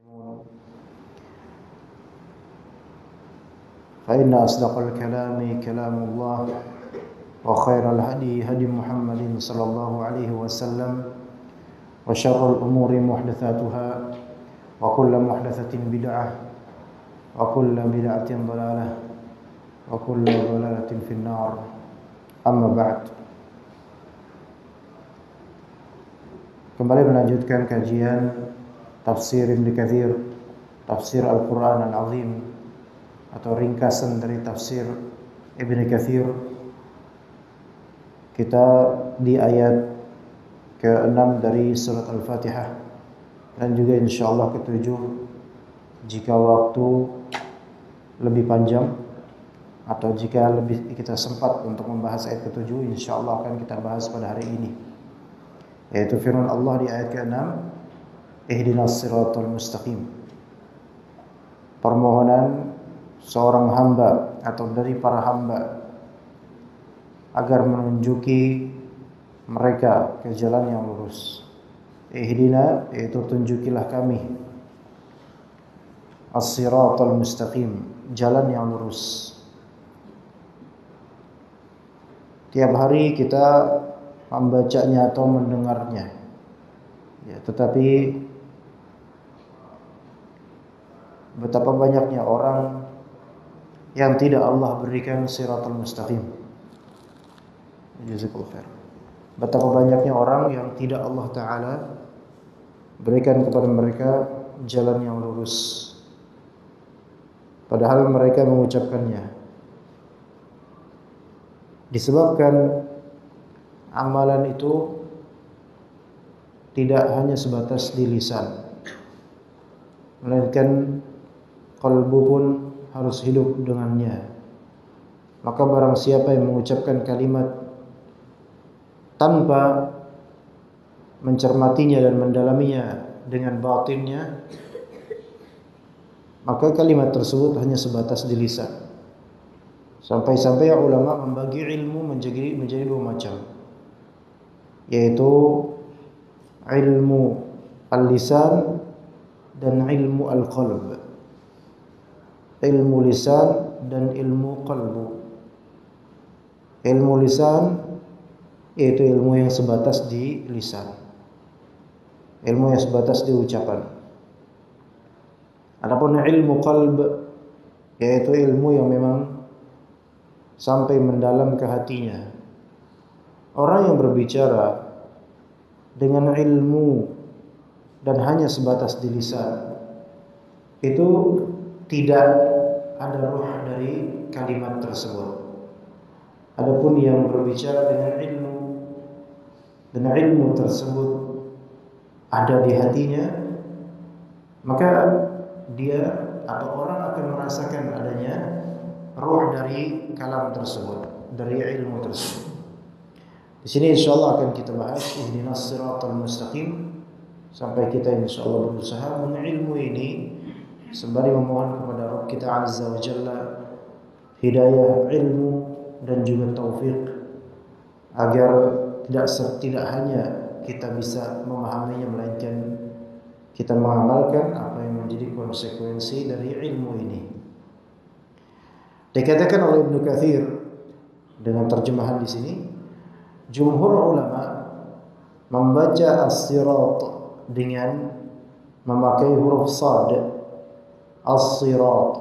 فإن أصدق الكلام كلام الله وخير الهدي هدي محمد صلى الله عليه وسلم وشر الأمور محدثاتها وكل محدثة بدعة وكل بدعة ضلالة وكل ضلالة في النار أما بعد. Kembali melanjutkan kajian tafsir Ibnu Katsir, tafsir Al-Qur'an Al-Azim atau ringkasan dari tafsir Ibnu Katsir. Kita di ayat ke-6 dari surat Al-Fatihah dan juga insyaallah ke-7 jika waktu lebih panjang atau jika lebih kita sempat untuk membahas ayat ke-7, insyaallah akan kita bahas pada hari ini, yaitu firman Allah di ayat ke-6, ihdinas siratal mustaqim. Permohonan seorang hamba atau dari para hamba agar menunjuki mereka ke jalan yang lurus. Ihdina, yaitu tunjukilah kami, as-siratal mustaqim, jalan yang lurus. Tiap hari kita membacanya atau mendengarnya, ya, tetapi betapa banyaknya orang yang tidak Allah berikan siratal mustaqim. Jazakallahu khair. Betapa banyaknya orang yang tidak Allah Ta'ala berikan kepada mereka jalan yang lurus, padahal mereka mengucapkannya. Disebabkan amalan itu tidak hanya sebatas di lisan, melainkan qalbu pun harus hidup dengannya. Maka barang siapa yang mengucapkan kalimat tanpa mencermatinya dan mendalaminya dengan batinnya, maka kalimat tersebut hanya sebatas di lisan. Sampai-sampai ulama membagi ilmu menjadi dua macam, yaitu ilmu al-lisan dan ilmu al-qalb. Ilmu lisan dan ilmu qalbu. Ilmu lisan yaitu ilmu yang sebatas di lisan, ilmu yang sebatas di ucapan. Adapun ilmu qalb yaitu ilmu yang memang sampai mendalam ke hatinya. Orang yang berbicara dengan ilmu dan hanya sebatas di lisan, itu tidak ada ruh dari kalimat tersebut. Adapun yang berbicara dengan ilmu tersebut ada di hatinya, maka dia atau orang akan merasakan adanya ruh dari kalam tersebut, dari ilmu tersebut. Di sini insyaallah akan kita bahas ihdinas siratal mustaqim sampai kita insyaallah berusaha mengilmu ini sembari memohon kepada Rabb kita Azza wa Jalla hidayah ilmu dan juga taufik agar tidak hanya kita bisa memahaminya, melainkan kita mengamalkan apa yang menjadi konsekuensi dari ilmu ini. Dikatakan oleh Ibnu Katsir dengan terjemahan di sini, jumhur ulama membaca as-sirat dengan memakai huruf sad. As-sirat,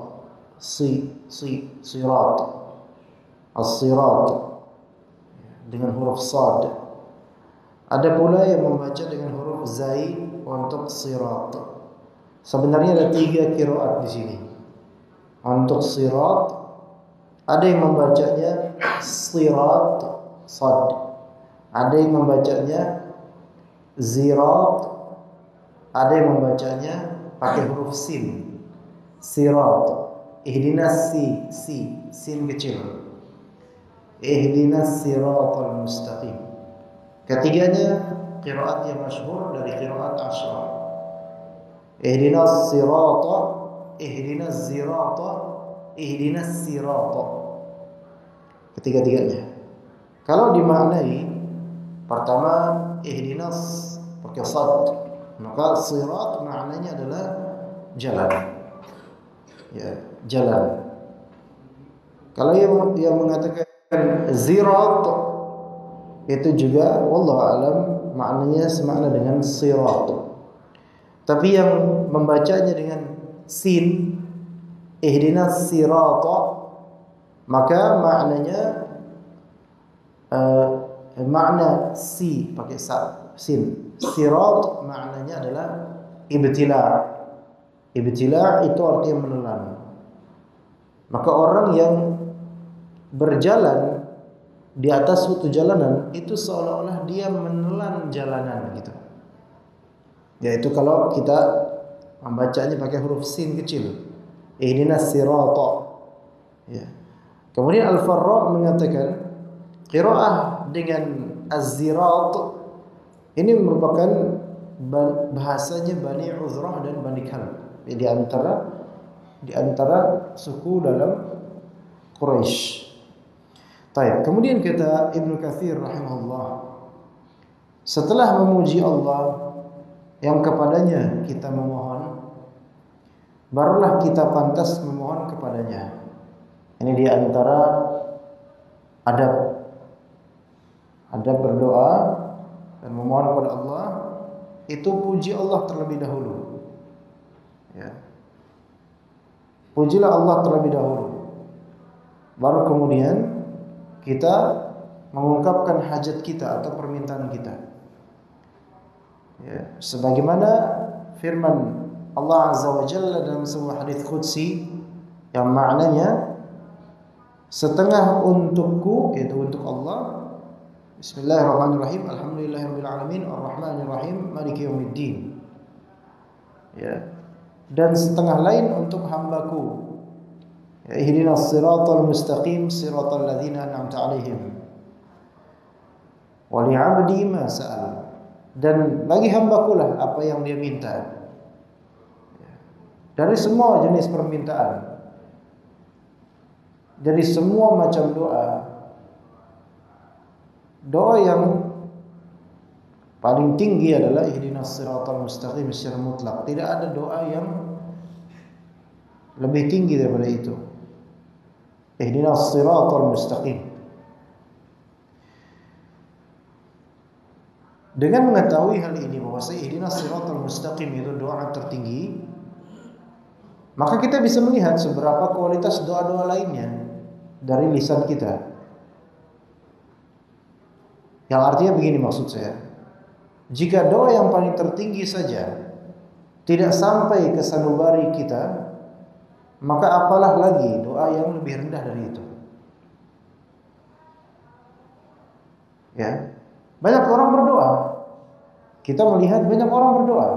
sirat, as-sirat dengan huruf sad. Ada pula yang membaca dengan huruf zai untuk sirat. Sebenarnya ada 3 qiraat di sini. Untuk sirat ada yang membacanya sirat sad, ada yang membacanya zirat, ada yang membacanya pakai huruf sin, sirat. Ihdinas sin kecil, ihdinas siratal mustaqim. Ketiganya qiraat yang masyhur dari qiraat Asy'ar. Ihdinas sirata, ihdinas zirata, ihdinas sirata. Ketiga-tiganya. Kalau dimaknai, pertama ihdinas pakai sad, maka sirat maknanya adalah jalan. Ya, jalan. Kalau yang mengatakan zirat, itu juga wallahu alam maknanya semakna dengan sirat. Tapi yang membacanya dengan sin, ihdinas sirata, maka maknanya makna si pakai sin. Sirat maknanya adalah ibtila'. Ibtila' itu artinya menelan. Maka orang yang berjalan di atas suatu jalanan itu seolah-olah dia menelan jalanan gitu. Yaitu kalau kita membacanya pakai huruf sin kecil, ihdinas sirata. Ya. Kemudian Al-Farra mengatakan qiraah dengan az-zirat ini merupakan bahasanya Bani Uzrah dan Bani Kalb, di antara suku dalam Quraisy. Baik, kemudian kata Ibnu Katsir rahimahullah, setelah memuji Allah yang kepadanya kita memohon, barulah kita pantas memohon kepadanya. Ini di antara adab berdoa dan memohon kepada Allah, itu puji Allah terlebih dahulu. Ya. Pujilah Allah terlebih dahulu, baru kemudian kita mengungkapkan hajat kita atau permintaan kita. Ya, sebagaimana firman Allah Azza wa Jalla dalam sebuah hadis qudsi yang maknanya setengah untukku, yaitu untuk Allah. Bismillahirrahmanirrahim. Alhamdulillahirabbil alamin arrahmanir rahim maliki yaumiddin. Ya. Dan setengah lain untuk hambaku. Ihdinas siratal mustaqim siratal ladzina an'amta 'alaihim wa li'abdi ma sa'al. Dan bagi hambaku lah apa yang dia minta. Dari semua jenis permintaan, dari semua macam doa, doa yang paling tinggi adalah ihdinas siratal mustaqim secara mutlak. Tidak ada doa yang lebih tinggi daripada itu. Ihdinas siratal mustaqim. Dengan mengetahui hal ini, bahwa ihdinas siratal mustaqim itu doa tertinggi, maka kita bisa melihat seberapa kualitas doa-doa lainnya dari lisan kita. Yang artinya begini maksud saya, jika doa yang paling tertinggi saja tidak sampai ke sanubari kita, maka apalah lagi doa yang lebih rendah dari itu. Ya, banyak orang berdoa. Kita melihat banyak orang berdoa.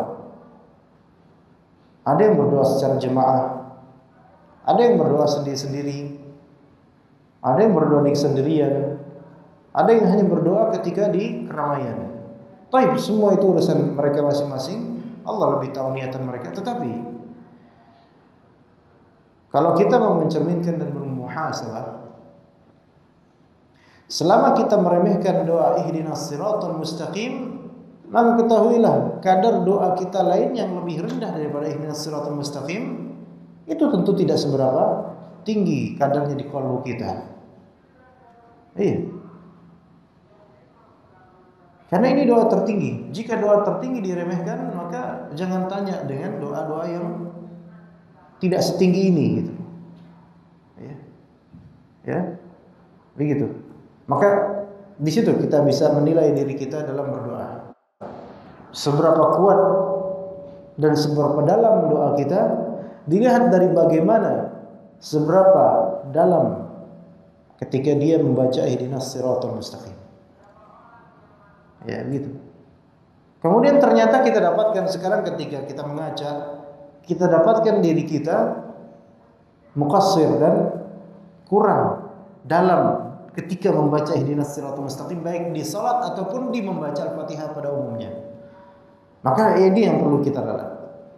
Ada yang berdoa secara jemaah, ada yang berdoa sendiri-sendiri, ada yang berdoa di sendirian, ada yang hanya berdoa ketika di keramaian. Taib, semua itu urusan mereka masing-masing. Allah lebih tahu niatan mereka. Tetapi kalau kita mau mencerminkan dan bermuhasabah, selama kita meremehkan doa ihdinas siratal mustaqim, maka ketahuilah kadar doa kita lain yang lebih rendah daripada ihdinas siratal mustaqim itu tentu tidak seberapa tinggi kadarnya di qalbu kita. Iya. Karena ini doa tertinggi. Jika doa tertinggi diremehkan, maka jangan tanya dengan doa-doa yang tidak setinggi ini gitu. Ya. Begitu. Maka di situ kita bisa menilai diri kita dalam berdoa. Seberapa kuat dan seberapa dalam doa kita dilihat dari bagaimana seberapa dalam ketika dia membaca ihdinas siratal mustaqim. Ya, gitu. Kemudian ternyata kita dapatkan sekarang ketika kita mengaca, kita dapatkan diri kita muqassir dan kurang dalam ketika membaca ihdinas siratal mustaqim, baik di salat ataupun di membaca Al-Fatihah pada umumnya. Maka ini yang perlu kita ralat.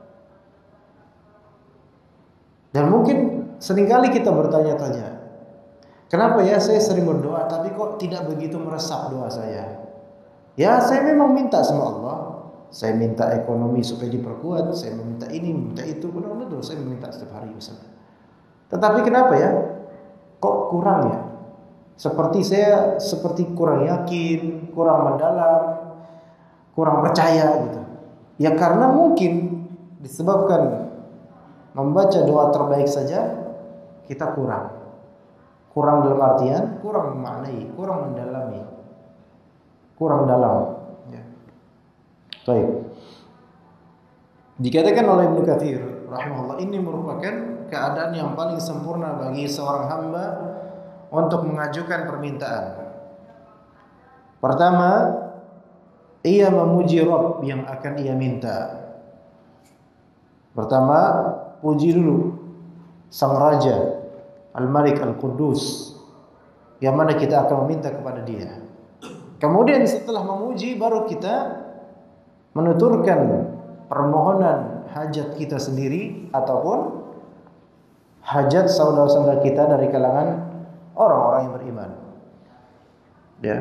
Dan mungkin seringkali kita bertanya-tanya, kenapa ya saya sering berdoa tapi kok tidak begitu meresap doa saya? Ya, saya memang minta sama Allah, Saya minta ekonomi supaya diperkuat, saya meminta ini, minta itu, betul-betul saya meminta setiap hari misalnya. Tetapi kenapa ya? Kok kurang ya? Seperti kurang yakin, kurang mendalam, kurang percaya gitu. Ya karena mungkin disebabkan membaca doa terbaik saja kita kurang. Kurang dalam artian kurang memaknai, kurang mendalami, kurang dalam. Ya. Baik. Dikatakan oleh Ibnu Katsir rahimahullah, ini merupakan keadaan yang paling sempurna bagi seorang hamba untuk mengajukan permintaan. Pertama, ia memuji Rabb yang akan ia minta. Pertama, puji dulu Sang Raja Al-Malik Al-Quddus yang mana kita akan meminta kepada dia. Kemudian setelah memuji baru kita menuturkan permohonan hajat kita sendiri ataupun hajat saudara-saudara kita dari kalangan orang-orang yang beriman. Ya.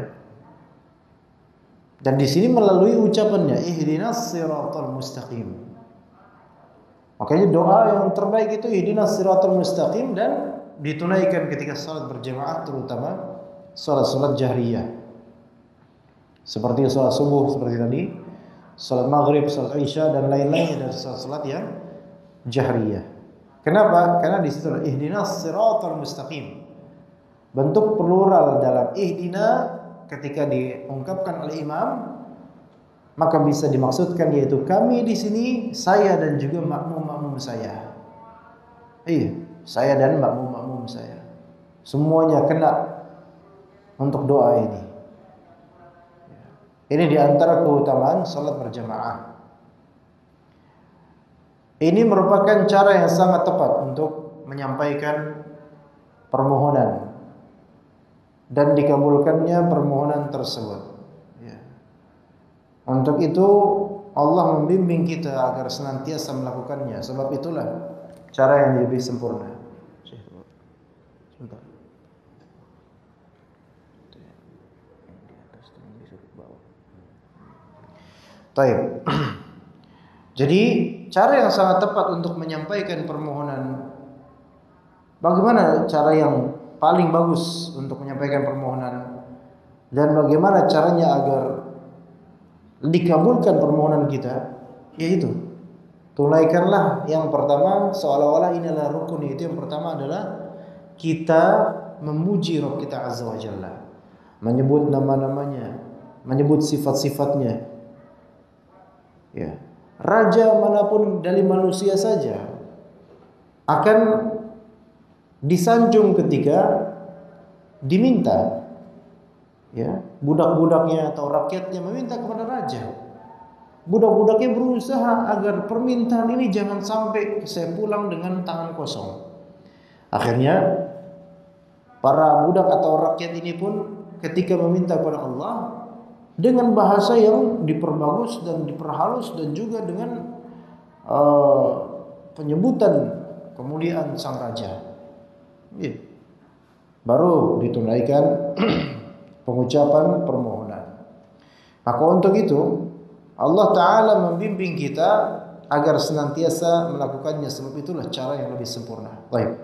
Dan di sini melalui ucapannya ihdinas siratal mustaqim. Makanya doa yang terbaik itu ihdinas siratal mustaqim dan ditunaikan ketika salat berjamaah, terutama salat-salat jahriyah. Seperti salat subuh seperti tadi, salat maghrib, salat isya dan lain-lainnya dari salat-salat yang jahriyah. Kenapa? Karena di situ ihdinas siratal mustaqim. Bentuk plural dalam ihdina ketika diungkapkan oleh imam maka bisa dimaksudkan yaitu kami di sini, saya dan juga makmum-makmum saya. Iya, saya dan makmum-makmum saya. Semuanya kena untuk doa ini. Ini diantara keutamaan salat berjamaah. Ini merupakan cara yang sangat tepat untuk menyampaikan permohonan dan dikabulkannya permohonan tersebut. Ya. Untuk itu Allah membimbing kita agar senantiasa melakukannya. Sebab itulah cara yang lebih sempurna. Sebentar. Taib. Jadi cara yang sangat tepat untuk menyampaikan permohonan, bagaimana cara yang paling bagus untuk menyampaikan permohonan dan bagaimana caranya agar dikabulkan permohonan kita, yaitu tunaikanlah yang pertama seolah-olah ini adalah rukun. Itu yang pertama adalah kita memuji Rabb kita Azza wa Jalla, menyebut nama-namanya, menyebut sifat-sifatnya. Ya, raja manapun dari manusia saja akan disanjung ketika diminta. Ya, budak-budaknya atau rakyatnya meminta kepada raja. Budak-budaknya berusaha agar permintaan ini jangan sampai saya pulang dengan tangan kosong. Akhirnya para budak atau rakyat ini pun ketika meminta kepada Allah dengan bahasa yang diperbagus dan diperhalus dan juga dengan penyebutan kemuliaan sang raja, ya, baru ditunaikan pengucapan permohonan. Maka untuk itu Allah Ta'ala membimbing kita agar senantiasa melakukannya. Sebab itulah cara yang lebih sempurna. Baik.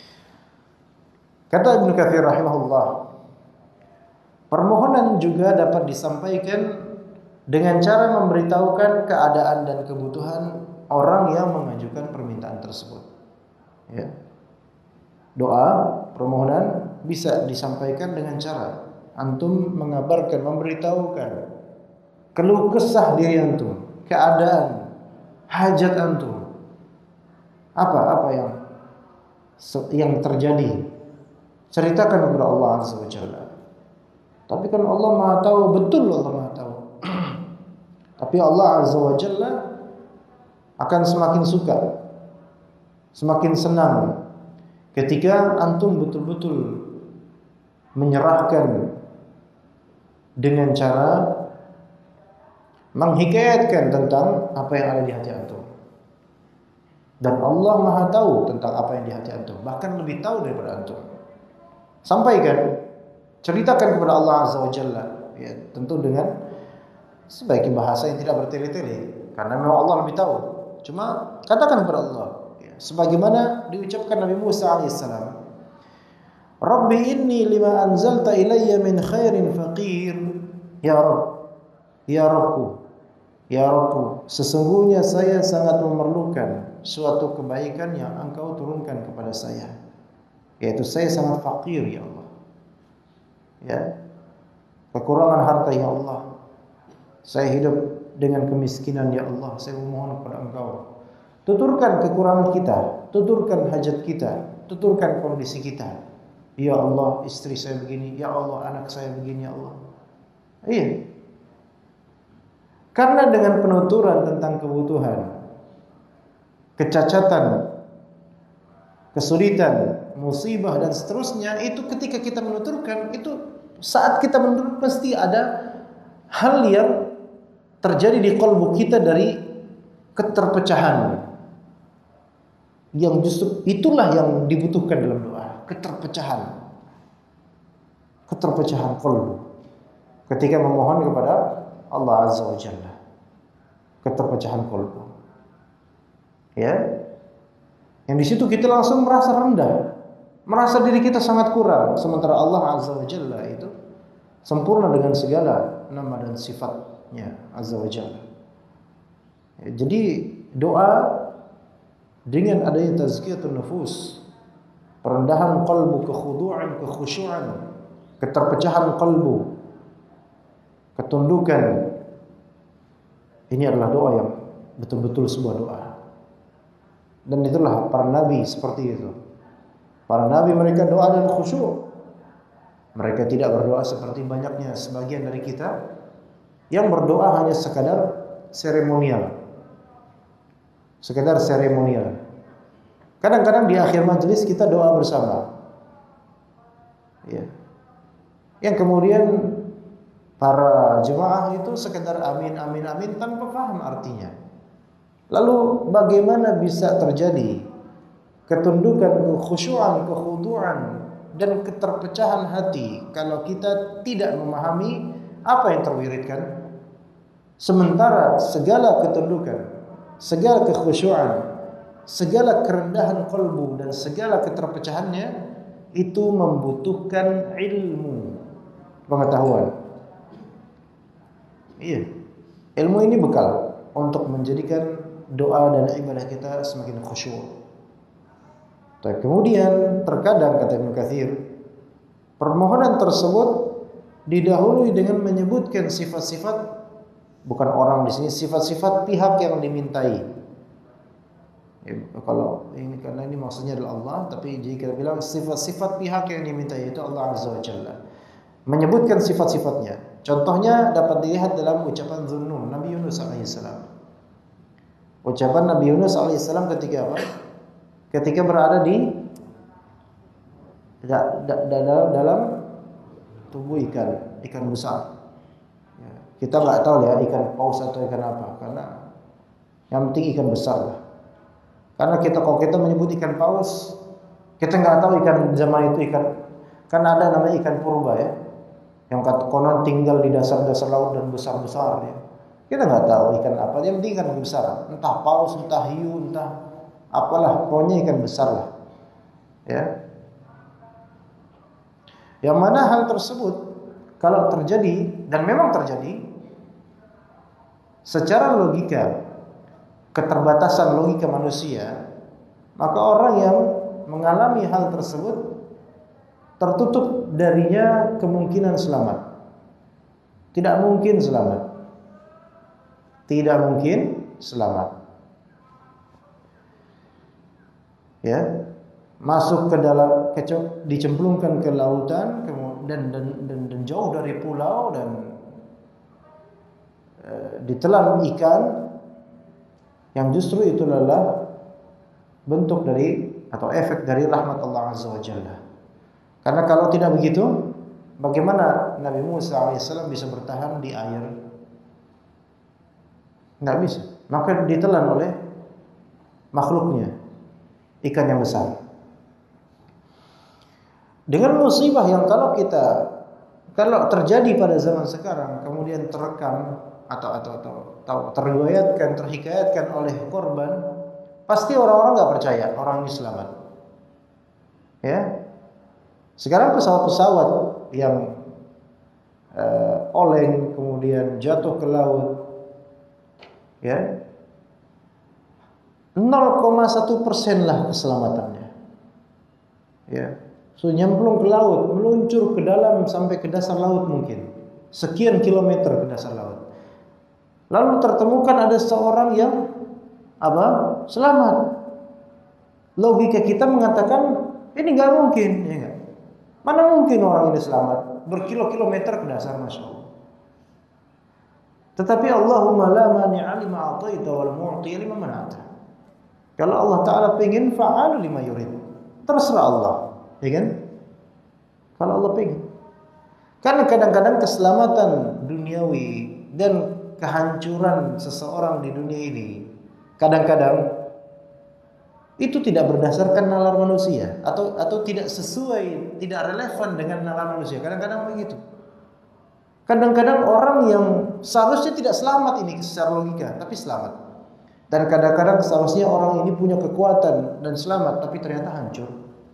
Kata Ibnu Katsir rahimahullah, permohonan juga dapat disampaikan dengan cara memberitahukan keadaan dan kebutuhan orang yang mengajukan permintaan tersebut. Ya. Doa, permohonan bisa disampaikan dengan cara antum mengabarkan, memberitahukan keluh kesah diri antum, keadaan, hajat antum. Apa yang terjadi. Ceritakan kepada Allah Azza wa Jalla. Tapi kan Allah Maha tahu, betul Allah Maha tahu. Tapi Allah Azza wa Jalla akan semakin suka, semakin senang ketika antum betul-betul menyerahkan dengan cara menghikayatkan tentang apa yang ada di hati antum. Dan Allah Maha tahu tentang apa yang di hati antum, bahkan lebih tahu daripada antum. Sampaikan, ceritakan kepada Allah Azza wa Jalla, ya, tentu dengan sebagai bahasa yang tidak bertele-tele, karena memang Allah lebih tahu. Cuma katakan kepada Allah, ya, sebagaimana diucapkan Nabi Musa alaihissalam, Rabbi inni lima anzalta ilayya min khairin faqir. Ya Rabb, ya Rabbku, ya Rabbku, sesungguhnya saya sangat memerlukan suatu kebaikan yang Engkau turunkan kepada saya, yaitu saya sangat fakir ya Allah. Ya, kekurangan harta ya Allah. Saya hidup dengan kemiskinan ya Allah. Saya memohon kepada Engkau, tuturkan kekurangan kita, tuturkan hajat kita, tuturkan kondisi kita. Ya Allah, istri saya begini, ya Allah, anak saya begini ya Allah. Iya. Karena dengan penuturan tentang kebutuhan, kecacatan, kesulitan, musibah dan seterusnya, itu ketika kita menuturkan, itu saat kita menuturkan pasti ada hal yang terjadi di qalbu kita dari keterpecahan, yang justru itulah yang dibutuhkan dalam doa, keterpecahan qalbu ketika memohon kepada Allah Azza wa Jalla, keterpecahan qalbu. Ya, yang di situ kita langsung merasa rendah, merasa diri kita sangat kurang, sementara Allah Azza wa Jalla itu sempurna dengan segala nama dan sifatnya Azza wa Jalla. Ya, jadi doa dengan adanya tazkiyatun nufus, perendahan qalbu, kekhudu'an, kekhusyu'an, keterpecahan qalbu, ketundukan, ini adalah doa yang betul-betul sebuah doa. Dan itulah para nabi seperti itu. Para nabi mereka doa dan khusyuk. Mereka tidak berdoa seperti banyaknya sebagian dari kita yang berdoa hanya sekadar seremonial. Sekedar seremonial. Kadang-kadang di akhir majelis kita doa bersama. Ya. Yang kemudian para jemaah itu sekedar amin amin amin tanpa paham artinya. Lalu bagaimana bisa terjadi ketundukan, kekhusyuan, kekhudu'an dan keterpecahan hati kalau kita tidak memahami apa yang terwiridkan? Sementara segala ketundukan, segala kekhusyuan, segala kerendahan qalbu dan segala keterpecahannya itu membutuhkan ilmu, pengetahuan. Iya. Ilmu ini bekal untuk menjadikan doa dan ibadah kita semakin khusyuk. Kemudian terkadang kata Ibnu Katsir, permohonan tersebut didahului dengan menyebutkan sifat-sifat, bukan orang di sini, sifat-sifat pihak yang dimintai. Ya, kalau ini karena ini maksudnya adalah Allah, tapi jika kita bilang sifat-sifat pihak yang dimintai itu Allah Azza wa Jalla. Menyebutkan sifat-sifatnya. Contohnya dapat dilihat dalam ucapan Dhunnun, Nabi Yunus alaihissalam. Ucapan Nabi Yunus alaihissalam ketika apa? Ketika berada di dalam tubuh ikan besar. Ya, kita nggak tahu ya ikan paus atau ikan apa, karena yang penting ikan besar lah. Karena kalau kita menyebut ikan paus, kita nggak tahu ikan zaman itu ikan, kan ada namanya ikan purba ya, yang konon tinggal di dasar-dasar laut dan besar-besar ya. Kita nggak tahu ikan apa, yang penting ikan besar, entah paus, entah hiu, entah apalah, pokoknya ikan besar lah. Ya. Yang mana hal tersebut kalau terjadi, dan memang terjadi, secara logika, keterbatasan logika manusia, maka orang yang mengalami hal tersebut tertutup darinya kemungkinan selamat. Tidak mungkin selamat. Tidak mungkin selamat. Ya, masuk ke dalam, dicemplungkan ke lautan dan jauh dari pulau dan ditelan ikan, yang justru itu adalah bentuk dari atau efek dari rahmat Allah Azza wa Jalla. Karena kalau tidak begitu, bagaimana Nabi Musa alaihissalam bisa bertahan di air? Nggak bisa. Maka ditelan oleh makhluknya, ikan yang besar. Dengan musibah yang kalau terjadi pada zaman sekarang kemudian terekam atau terhikayatkan oleh korban, pasti orang-orang nggak percaya orang ini selamat. Ya, sekarang pesawat-pesawat yang oleng kemudian jatuh ke laut, ya, 0,1% lah keselamatannya. Ya, so nyemplung ke laut, meluncur ke dalam sampai ke dasar laut mungkin sekian kilometer ke dasar laut. Lalu tertemukan ada seorang yang selamat. Logika kita mengatakan ini nggak mungkin, ya nggak? Mana mungkin orang ini selamat berkilo-kilometer ke dasar, masya Allah. Tetapi Allahumma la mani'a lima a'taita wal mu'ti lima mana'ta. Kalau Allah Taala pengen fa'al lima yurid, terserah Allah, ya kan? Kalau Allah pengen. Karena kadang-kadang keselamatan duniawi dan kehancuran seseorang di dunia ini kadang-kadang itu tidak berdasarkan nalar manusia atau tidak sesuai, tidak relevan dengan nalar manusia. Kadang-kadang begitu. Kadang-kadang orang yang seharusnya tidak selamat ini secara logika, tapi selamat. Dan kadang-kadang seharusnya orang ini punya kekuatan dan selamat, tapi ternyata hancur.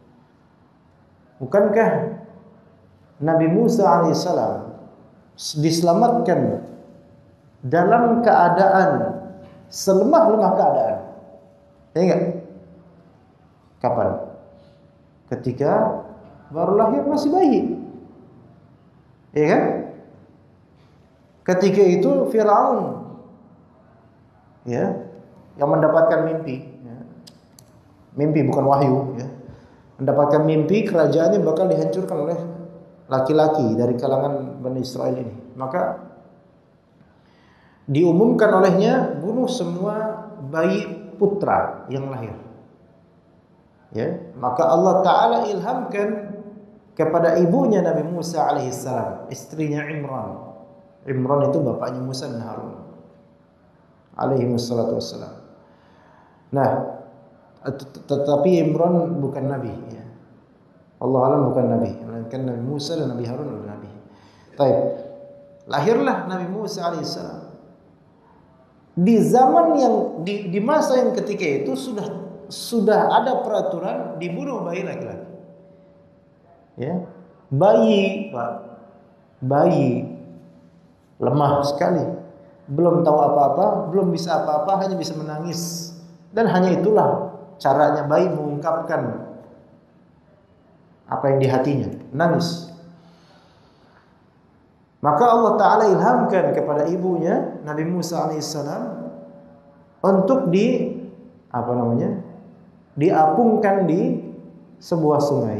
Bukankah Nabi Musa alaihissalam diselamatkan dalam keadaan selemah-lemah keadaan? Ya enggak? Kapan? Ketika baru lahir masih bayi. Ya kan? Ketika itu Firaun ya yang mendapatkan mimpi, ya. Mimpi bukan wahyu, ya. Mendapatkan mimpi kerajaannya bakal dihancurkan oleh laki-laki dari kalangan Bani Israel ini. Maka diumumkan olehnya bunuh semua bayi putra yang lahir. Ya, maka Allah Ta'ala ilhamkan kepada ibunya Nabi Musa alaihissalam, istrinya Imran. Imran itu bapaknya Musa bin Harun alaihi wassalatu wassalam. Nah, tetapi Imran bukan nabi, ya. Allah alam bukan nabi, melainkan Nabi Musa dan Nabi Harun adalah nabi. Baik. Lahirlah Nabi Musa alaihissalam. Di zaman yang di masa yang ketika itu sudah ada peraturan dibunuh bayi laki-laki. Ya. Bayi, Pak. Bayi lemah sekali, belum tahu apa-apa, belum bisa apa-apa, hanya bisa menangis. Dan hanya itulah caranya bayi mengungkapkan apa yang di hatinya, nangis. Maka Allah Ta'ala ilhamkan kepada ibunya Nabi Musa alaihissalam untuk diapungkan di sebuah sungai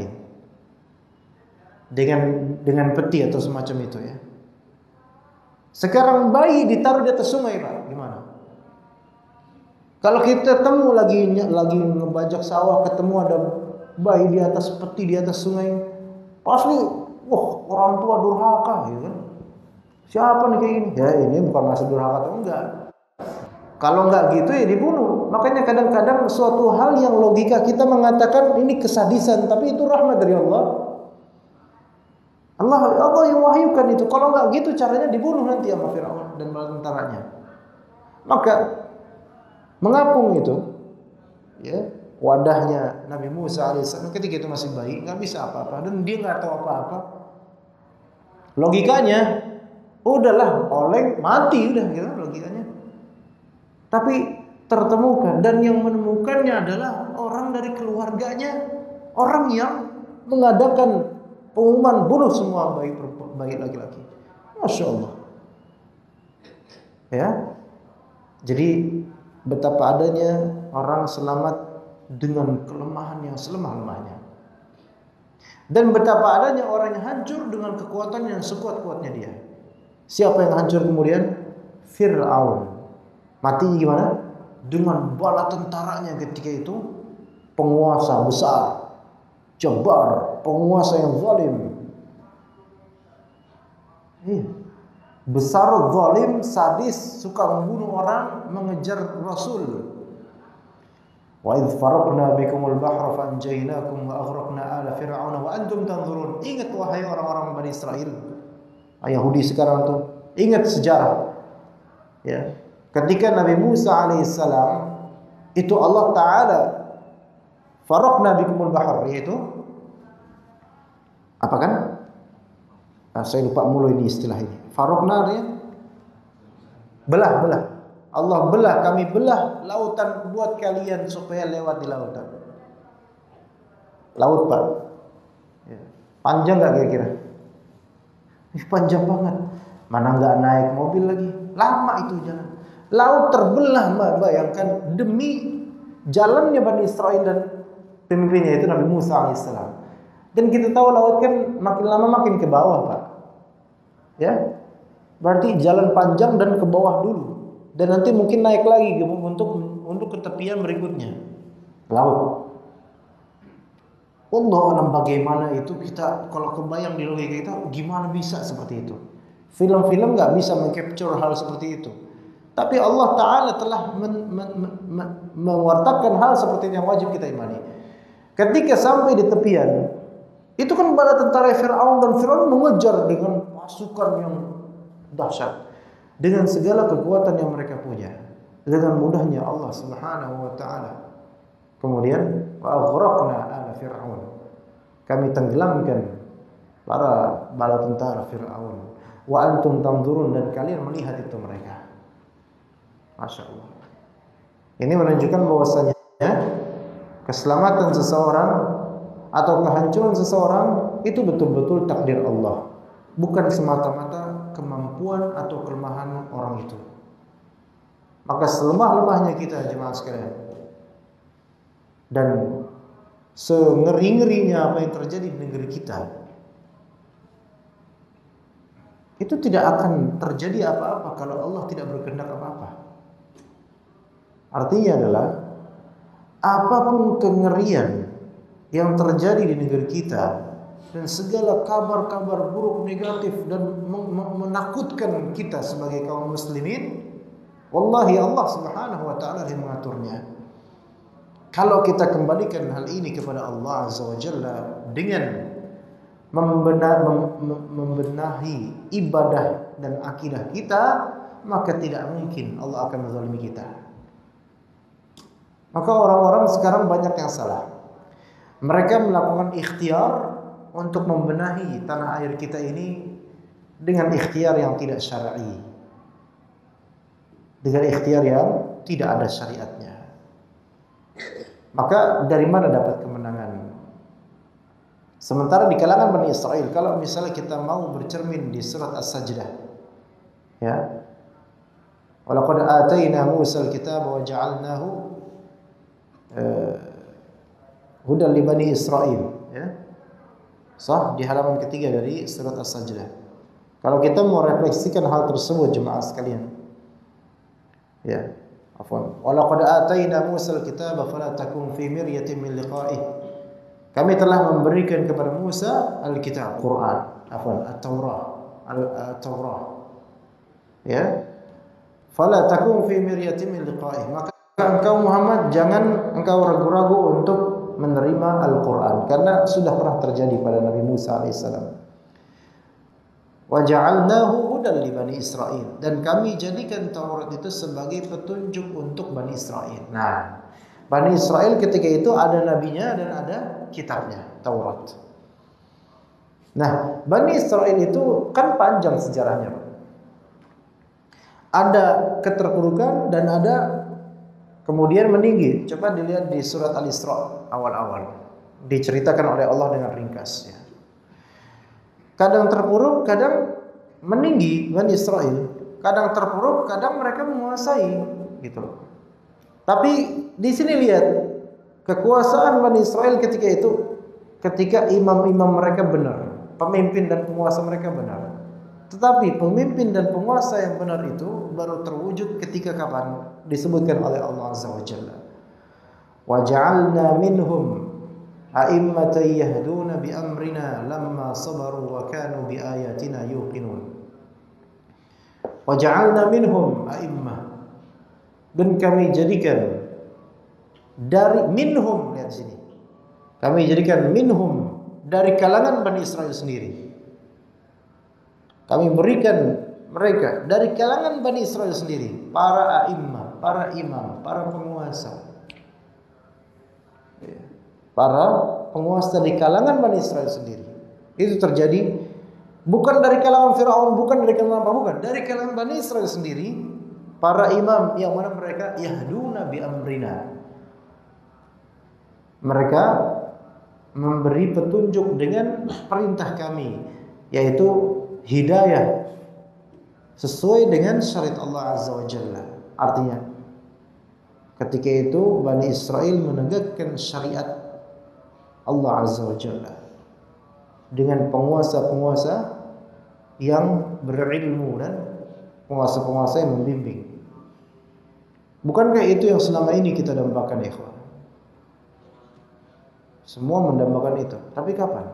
dengan peti atau semacam itu, ya. Sekarang bayi ditaruh di atas sungai, Pak, gimana? Kalau kita temu lagi ngebajak sawah, ketemu ada bayi di atas peti di atas sungai, pasti, wah, orang tua durhaka, gitu kan? Siapa nih kayak gini? Ya, ini bukan maksud durhaka atau enggak. Kalau enggak gitu ya dibunuh. Makanya kadang-kadang suatu hal yang logika kita mengatakan ini kesadisan, tapi itu rahmat dari Allah. Allah yang wahyukan itu. Kalau enggak gitu caranya dibunuh nanti sama Firaun dan bala tentaranya. Maka mengapung itu, ya, wadahnya Nabi Musa alaihissalam ketika itu masih bayi, nggak bisa apa-apa dan dia nggak tahu apa-apa. Logikanya, udahlah oleng mati udah, gitu logikanya. Tapi tertemukan dan yang menemukannya adalah orang dari keluarganya, orang yang mengadakan pengumuman bunuh semua bayi laki-laki. Masya Allah. Ya. Jadi betapa adanya orang selamat dengan kelemahan yang selemah-lemahnya. Dan betapa adanya orang yang hancur dengan kekuatan yang sekuat-kuatnya dia. Siapa yang hancur kemudian? Fir'aun. Matinya gimana? Dengan bala tentaranya ketika itu, penguasa besar, jabar, penguasa yang zalim. Iya. Besar, zalim, sadis, suka membunuh orang, mengejar Rasul. Wa idh faraqna bikumul bahra fanjaynakum wa aghraqna ala fir'auna wa antum tanzurun. Ingat wahai orang-orang Bani Israel, Yahudi sekarang tuh, ingat sejarah. Ya. Ketika Nabi Musa alaihissalam itu Allah Ta'ala faraqna bikumul bahar, yaitu apa kan? Saya lupa mulu ini istilah ini. Faraqna dia belah. Allah belah, kami belah lautan buat kalian supaya lewat di lautan. Laut, Pak. Ya. Panjang enggak kira-kira? Panjang banget. Mana enggak naik mobil lagi. Lama itu jalan. Laut terbelah, bayangkan, demi jalannya Bani Israel dan pemimpinnya itu Nabi Musa alaihissalam. Dan kita tahu laut kan makin lama makin ke bawah, Pak. Ya. Berarti jalan panjang dan ke bawah dulu. Dan nanti mungkin naik lagi untuk ke tepian berikutnya. Laut. Allah alam bagaimana itu, kita kalau kebayang di logika kita gimana bisa seperti itu. Film-film nggak bisa mengcapture hal seperti itu. Tapi Allah Ta'ala telah mewartakan hal seperti yang wajib kita imani. Ketika sampai di tepian, itu kan bala tentara Fir'aun, dan Fir'aun mengejar dengan pasukan yang dahsyat, dengan segala kekuatan yang mereka punya. Dengan mudahnya Allah Subhanahu wa Ta'ala. Kemudian wa aghraqna ala Fir'aun, kami tenggelamkan para bala tentara Fir'aun. Wa antum tanzurun, dan kalian melihat itu mereka. Masya Allah. Ini menunjukkan bahwasanya keselamatan seseorang atau kehancuran seseorang itu betul-betul takdir Allah, bukan semata-mata kemampuan atau kelemahan orang itu. Maka selemah-lemahnya kita jemaah sekalian, dan sengeri-ngerinya apa yang terjadi di negeri kita, itu tidak akan terjadi apa-apa kalau Allah tidak berkehendak apa-apa. Artinya adalah apapun kengerian yang terjadi di negeri kita dan segala kabar-kabar buruk, negatif dan menakutkan kita sebagai kaum muslimin, wallahi Allah Subhanahu wa Ta'ala yang mengaturnya. Kalau kita kembalikan hal ini kepada Allah Azza wa Jalla dengan membenahi ibadah dan akidah kita, maka tidak mungkin Allah akan menzalimi kita. Maka orang-orang sekarang banyak yang salah. Mereka melakukan ikhtiar untuk membenahi tanah air kita ini dengan ikhtiar yang tidak syar'i, dengan ikhtiar yang tidak ada syariatnya. Maka dari mana dapat kemenangan? Sementara di kalangan Bani Israel, kalau misalnya kita mau bercermin di surat As-Sajdah, ya, walaqad atayna Musa al-kitaba wa ja'alnahu hudan li Bani Israel, ya. Sah di halaman ketiga dari surat As-Sajdah. Kalau kita mau refleksikan hal tersebut jemaah sekalian, ya, afwan, walaqad atayna Musa al-kitaba fala takun fi miryatin min liqa'ih. Kami telah memberikan kepada Musa al-kitab, Quran, afwan, At-Taurah, ya. Fala takun fi miryatin min liqa'ih. Maka engkau Muhammad jangan engkau ragu-ragu untuk menerima Al-Quran, karena sudah pernah terjadi pada Nabi Musa alaihissalam. Wa ja'alnahu hudan li Bani Israel, dan kami jadikan Taurat itu sebagai petunjuk untuk Bani Israel. Nah, Bani Israel ketika itu ada nabinya dan ada kitabnya, Taurat. Nah, Bani Israel itu kan panjang sejarahnya. Ada keterpurukan dan ada kemudian meninggi. Coba dilihat di surat Al-Isra awal-awal, diceritakan oleh Allah dengan ringkas, ya. Kadang terpuruk, kadang meninggi Bani Israel. Kadang terpuruk, kadang mereka menguasai, gitu. Tapi di sini lihat kekuasaan Bani Israel ketika itu, ketika imam-imam mereka benar, pemimpin dan penguasa mereka benar. Tetapi pemimpin dan penguasa yang benar itu baru terwujud ketika kapan? Disebutkan oleh Allah Azza wa Jalla. Wa ja'alna minhum a'immatan yahduna bi amrina lamma sabaru wa kanu bi ayatina yuqinun. Wa ja'alna minhum a'immah, dan kami jadikan dari minhum, lihat sini. Kami jadikan minhum dari kalangan Bani Israel sendiri. Kami berikan mereka dari kalangan Bani Israel sendiri, para a'immah, para imam, para penguasa. Para penguasa di kalangan Bani Israel sendiri. Itu terjadi bukan dari kalangan Firaun, bukan dari kalangan apa, bukan, dari kalangan Bani Israel sendiri, para imam yang mana mereka yahduna bi amrina. Mereka memberi petunjuk dengan perintah kami, yaitu hidayah sesuai dengan syariat Allah Azza wa Jalla. Artinya ketika itu Bani Israel menegakkan syariat Allah Azza wa Jalla dengan penguasa-penguasa yang berilmu dan penguasa-penguasa yang membimbing. Bukankah itu yang selama ini kita dambakan, ikhwan? Semua mendambakan itu. Tapi kapan?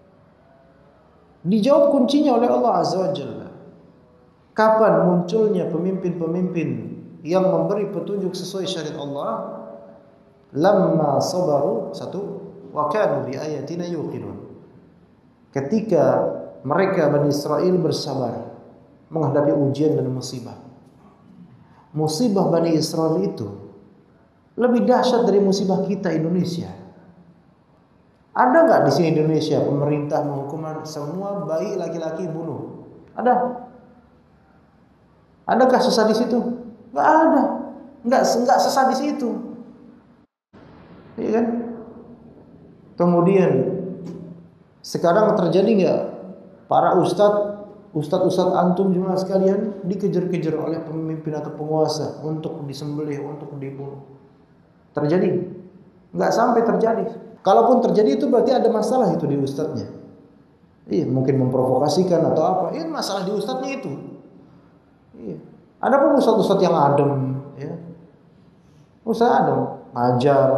Dijawab kuncinya oleh Allah Azza wa Jalla. Kapan munculnya pemimpin-pemimpin yang memberi petunjuk sesuai syariat Allah? Lamma sabaru, satu, wa kanu bi ayatina yuqinun. Ketika mereka Bani Israel bersabar menghadapi ujian dan musibah. Musibah Bani Israel itu lebih dahsyat dari musibah kita Indonesia. Ada nggak di sini Indonesia pemerintah menghukum semua bayi laki-laki bunuh? Ada? Adakah sesat di situ? Nggak ada. Nggak sesat di situ. Iya kan? Kemudian sekarang terjadi nggak para ustadz antum jemaah sekalian dikejar-kejar oleh pemimpin atau penguasa untuk disembelih, untuk dibunuh? Terjadi? Nggak sampai terjadi. Kalaupun terjadi itu berarti ada masalah itu di ustadznya. Iya, mungkin memprovokasikan atau apa? Ini masalah di ustadznya itu. Iya. Ada pun ustadz yang adem, ya. Ustadz adem, ngajar.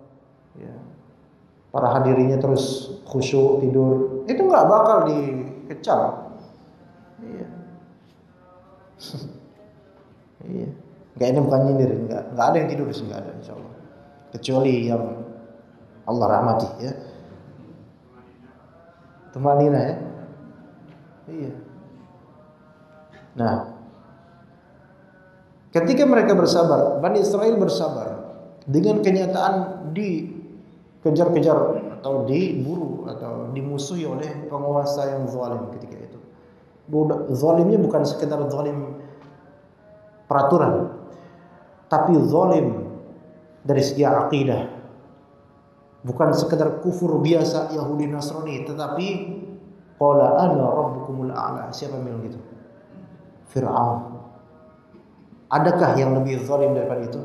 Para hadirinya terus khusyuk tidur, itu nggak bakal dikecam. Iya. Iya. Nggak, ini bukan nyindir, nggak ada yang tidur sih, nggak ada, insya Allah. Kecuali yang Allah rahmati, ya. Tumanina, ya. Iya. Nah, ketika mereka bersabar, Bani Israel bersabar dengan kenyataan dikejar-kejar atau diburu atau dimusuhi oleh penguasa yang zalim ketika itu. Zalimnya bukan sekedar zalim peraturan, tapi zalim dari segi akidah. Bukan sekedar kufur biasa Yahudi Nasrani, tetapi qala ana rabbukumul a'la. Siapa yang bilang gitu? Fir'aun. Adakah yang lebih zalim daripada itu?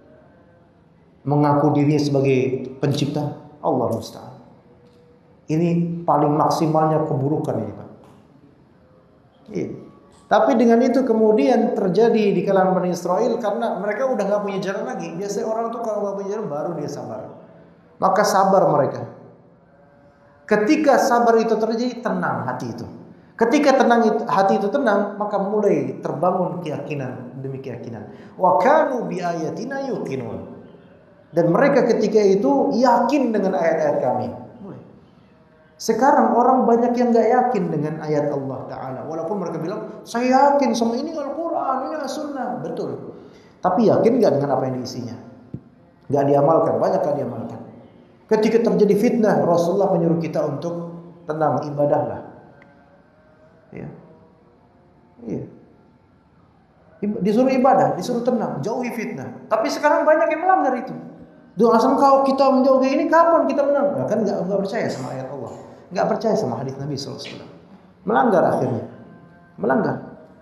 Mengaku dirinya sebagai pencipta? Allah musta'an. Ini paling maksimalnya keburukan ini, Pak. Iya. Tapi dengan itu kemudian terjadi di kalangan Bani Israel karena mereka udah nggak punya jalan lagi. Biasanya orang tuh kalau nggak punya jalan baru dia sabar. Maka sabar mereka. Ketika sabar itu terjadi, tenang hati itu. Ketika hati itu tenang, maka mulai terbangun keyakinan demi keyakinan. Wa kanu bi ayatina yuqinun. Dan mereka ketika itu yakin dengan ayat-ayat kami. Sekarang orang banyak yang gak yakin dengan ayat Allah Ta'ala. Walaupun mereka bilang, saya yakin sama ini Al-Quran, ini As-Sunnah. Betul. Tapi yakin gak dengan apa yang diisinya? Gak diamalkan, banyak gak diamalkan. Ketika terjadi fitnah, Rasulullah menyuruh kita untuk tenang, ibadahlah. Ya. Iya. Disuruh ibadah, disuruh tenang, jauhi fitnah. Tapi sekarang banyak yang melanggar itu. Doa asal kalau kita menjauhi ini, kapan kita menang? Nah, kan nggak percaya sama ayat Allah, nggak percaya sama hadis Nabi SAW. Melanggar akhirnya, melanggar.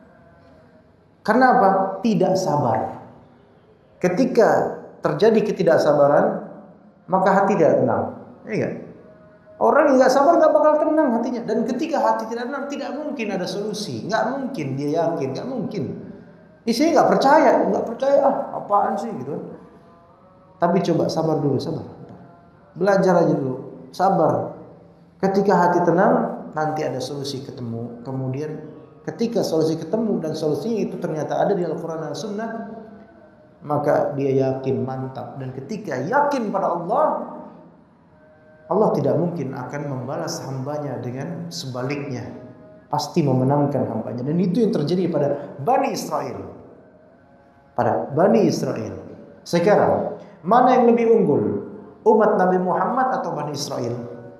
Karena apa? Tidak sabar. Ketika terjadi ketidaksabaran, maka hati tidak tenang. Iya. Orang yang nggak sabar nggak bakal tenang hatinya. Dan ketika hati tidak tenang, tidak mungkin ada solusi. Nggak mungkin dia yakin, nggak mungkin. Isinya nggak percaya, apaan sih gitu. Tapi coba sabar dulu, sabar. Belajar aja dulu, sabar. Ketika hati tenang, nanti ada solusi ketemu. Kemudian ketika solusi ketemu dan solusinya itu ternyata ada di Al-Quran dan Sunnah, maka dia yakin mantap. Dan ketika yakin pada Allah, Allah tidak mungkin akan membalas hambanya dengan sebaliknya. pasti memenangkan hambanya. Dan itu yang terjadi pada Bani Israel. Pada Bani Israel. Sekarang, mana yang lebih unggul? Umat Nabi Muhammad atau Bani Israel?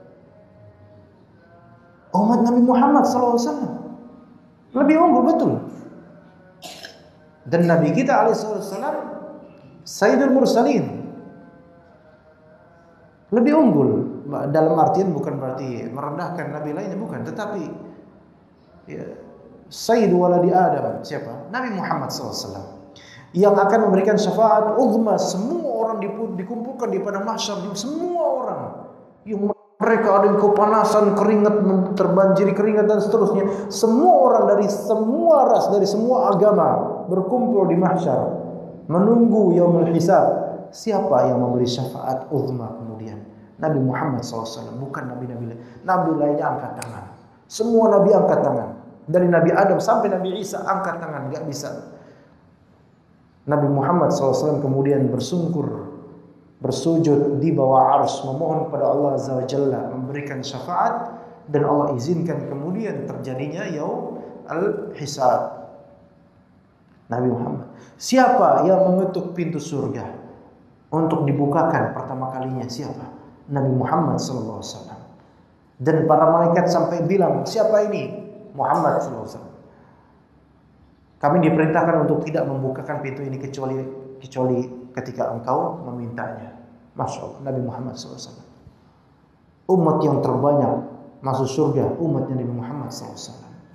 Umat Nabi Muhammad SAW. Lebih unggul, betul. Dan Nabi kita alaihissalam Sayyidul Mursalin. Lebih unggul. Dalam artian bukan berarti merendahkan Nabi lainnya, bukan. Tetapi ya, Sayyid waladi Adam, siapa? Nabi Muhammad SAW. Yang akan memberikan syafaat uzma. Semua orang dikumpulkan di padang mahsyar. Semua orang yang mereka ada yang kepanasan, keringat, terbanjiri keringat dan seterusnya. Semua orang dari semua ras, dari semua agama berkumpul di mahsyar menunggu yaumul hisab. Siapa yang memberi syafaat uzma kemudian? Nabi Muhammad SAW, bukan nabi-nabi lain. Nabi lainnya angkat tangan. Semua nabi angkat tangan. Dari Nabi Adam sampai Nabi Isa angkat tangan, enggak bisa. Nabi Muhammad SAW kemudian bersungkur, bersujud di bawah arsy, memohon kepada Allah Azza wa Jalla memberikan syafaat, dan Allah izinkan kemudian terjadinya yaum al-hisab. Nabi Muhammad. Siapa yang mengetuk pintu surga untuk dibukakan pertama kalinya? Siapa? Nabi Muhammad SAW. Dan para malaikat sampai bilang, siapa ini? Muhammad SAW. Kami diperintahkan untuk tidak membukakan pintu ini kecuali ketika engkau memintanya. Masya Allah, Nabi Muhammad SAW. Umat yang terbanyak masuk surga, umatnya Nabi Muhammad SAW.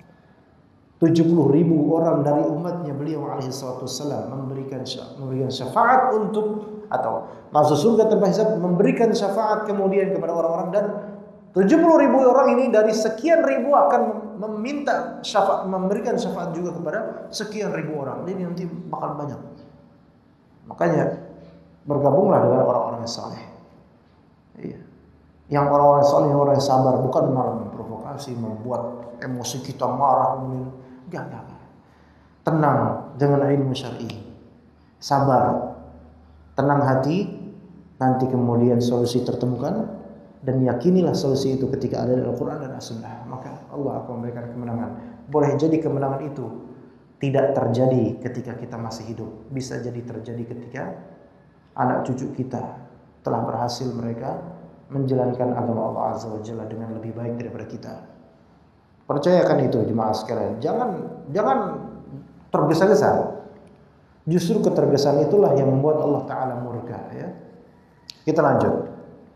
70.000 orang dari umatnya beliau alaihissalam memberikan syafaat untuk, atau masuk surga tanpa hisab, memberikan syafaat kemudian kepada orang-orang, dan 70.000 orang ini dari sekian ribu akan meminta syafaat, memberikan syafaat juga kepada sekian ribu orang. Ini nanti bakal banyak. Makanya bergabunglah dengan orang-orang yang saleh. Iya. Yang orang-orang saleh, orang yang sabar, bukan malah memprovokasi, membuat emosi kita marah kemudian. Enggak. Tenang dengan ilmu syar'i. Sabar. Tenang hati, nanti kemudian solusi tertemukan. Dan yakinilah solusi itu ketika ada di Al-Quran dan As-Sunnah, maka Allah akan memberikan kemenangan. Boleh jadi kemenangan itu tidak terjadi ketika kita masih hidup, bisa jadi terjadi ketika anak cucu kita telah berhasil mereka menjalankan agama Allah Azza wa Jalla dengan lebih baik daripada kita. Percayakan itu jemaah sekalian. Jangan tergesa-gesa. Justru ketergesaan itulah yang membuat Allah Ta'ala murka, ya. Kita lanjut.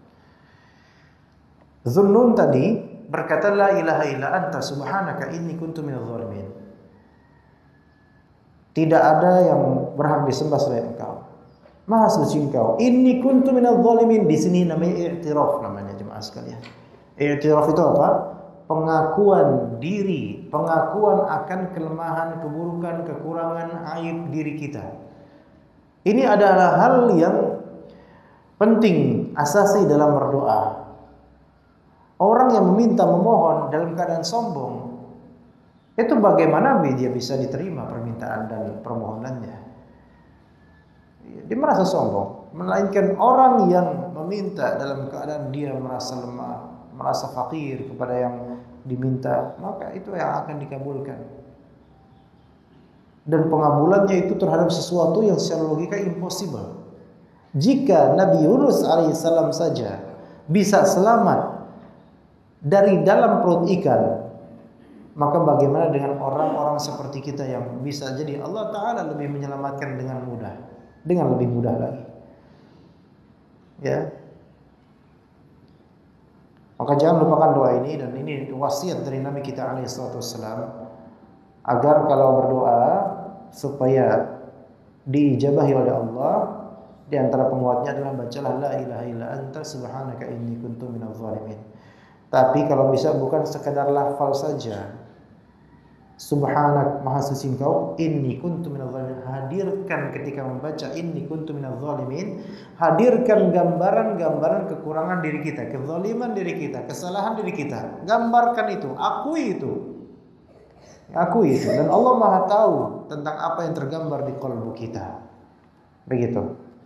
Zunnun tadi berkata, la ilaha illa anta subhanaka inni kuntu minadh dhalimin. Tidak ada yang berhak disembah selain engkau. Maha suci engkau. Inni kuntu minadh dhalimin. Di sini namanya i'tiraf, namanya jemaah sekalian. I'tiraf itu apa? Pengakuan diri, pengakuan akan kelemahan, keburukan, kekurangan, aib diri kita. Ini adalah hal yang penting, asasi dalam berdoa. Orang yang meminta, memohon dalam keadaan sombong, itu bagaimana dia bisa diterima permintaan dan permohonannya? Dia merasa sombong. Melainkan orang yang meminta dalam keadaan dia merasa lemah, merasa fakir kepada yang diminta, maka itu yang akan dikabulkan. Dan pengabulannya itu terhadap sesuatu yang secara logika impossible. Jika Nabi Yunus alaihissalam saja bisa selamat dari dalam perut ikan, maka bagaimana dengan orang-orang seperti kita yang bisa jadi Allah Ta'ala lebih menyelamatkan dengan mudah, dengan lebih mudah lagi, ya. Maka jangan lupakan doa ini, dan ini wasiat dari Nabi kita alaihissalam, agar kalau berdoa supaya diijabahi oleh Allah, di antara penguatnya adalah bacalah la ilaha illa anta subhanaka inni kuntu minadh dhalimin. Tapi kalau bisa bukan sekadar lafal saja. Subhanak, maha suci engkau, inni kuntu minadh dhalimin. Hadirkan ketika membaca inni kuntu minadh dhalimin, hadirkan gambaran-gambaran kekurangan diri kita, kezaliman diri kita, kesalahan diri kita. Gambarkan itu, akui itu. Akui itu, dan Allah Maha tahu tentang apa yang tergambar di qalbu kita. Begitu.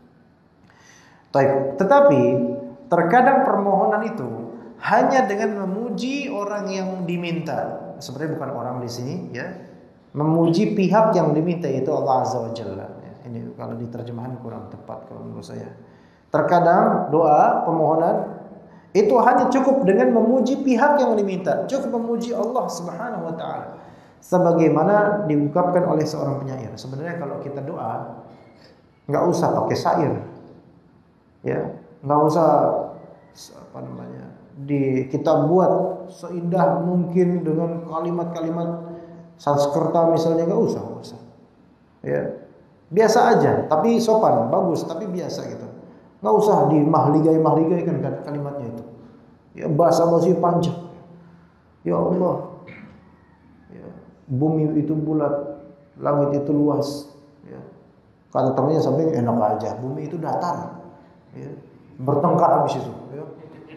Tetapi terkadang permohonan itu hanya dengan memuji orang yang diminta, sebenarnya bukan orang di sini ya, memuji pihak yang diminta itu Allah Azza wa Jalla. Ini kalau diterjemahan kurang tepat kalau menurut saya. Terkadang doa pemohonan itu hanya cukup dengan memuji pihak yang diminta, cukup memuji Allah Subhanahu wa taala. Sebagaimana diungkapkan oleh seorang penyair. Sebenarnya kalau kita doa enggak usah pakai syair. Ya, enggak usah apa namanya? Kita buat seindah mungkin dengan kalimat-kalimat Sanskerta misalnya, enggak usah. Ya. Biasa aja, tapi sopan, bagus, tapi biasa gitu. Enggak usah dimahligai kan kalimatnya itu. Ya basa-basi panjang. Ya Allah. Ya, bumi itu bulat, langit itu luas. Ya. Kata temannya sampai enak aja, bumi itu datar. Ya. Bertengkar habis itu. Ya.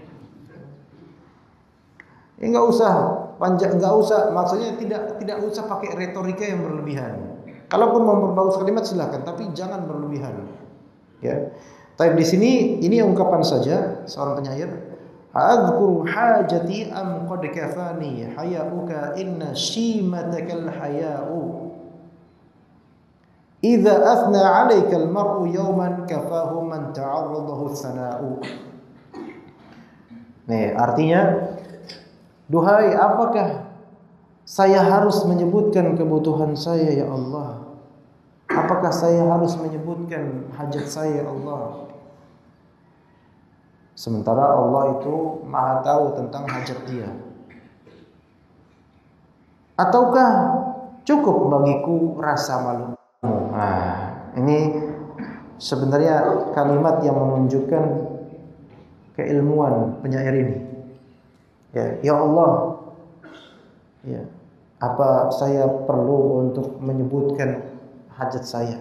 Enggak usah panjang, enggak usah. Maksudnya tidak usah pakai retorika yang berlebihan. Kalaupun memperbagus kalimat silakan, tapi jangan berlebihan. Ya. Tapi di sini ini ungkapan saja seorang penyair. Adzkuru hajati am qad kafani hayauka inna shimatakal hayau. Idza athna 'alaika al-mar'u yawman kafahu man ta'arradahu thana'u. Nih, artinya duhai, apakah saya harus menyebutkan kebutuhan saya ya Allah? Apakah saya harus menyebutkan hajat saya ya Allah? Sementara Allah itu Maha tahu tentang hajat dia. Ataukah cukup bagiku rasa malu? Nah, ini sebenarnya kalimat yang menunjukkan keilmuan penyair ini. Ya Allah. Ya. Apa saya perlu untuk menyebutkan hajat saya?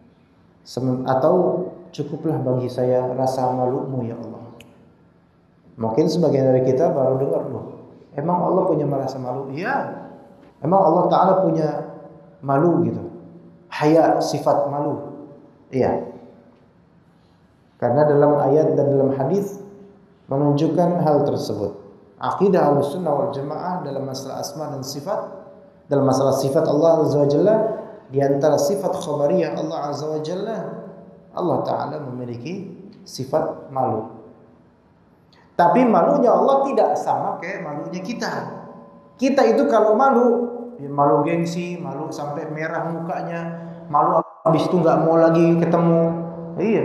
Atau cukuplah bagi saya rasa malumu ya Allah? Mungkin sebagian dari kita baru dengar loh. Emang Allah punya merasa malu? Iya. Emang Allah Ta'ala punya malu gitu? Haya, sifat malu. Iya. Karena dalam ayat dan dalam hadis menunjukkan hal tersebut. Akidah Ahlussunnah wal Jamaah dalam masalah asma dan sifat, dalam masalah sifat Allah Azza wa Jalla, di antara sifat khabariyah Allah Azza wa Jalla, Allah Ta'ala memiliki sifat malu. Tapi malunya Allah tidak sama kayak malunya kita. Kita itu kalau malu, ya malu gengsi, malu sampai merah mukanya, malu habis itu nggak mau lagi ketemu. Iya.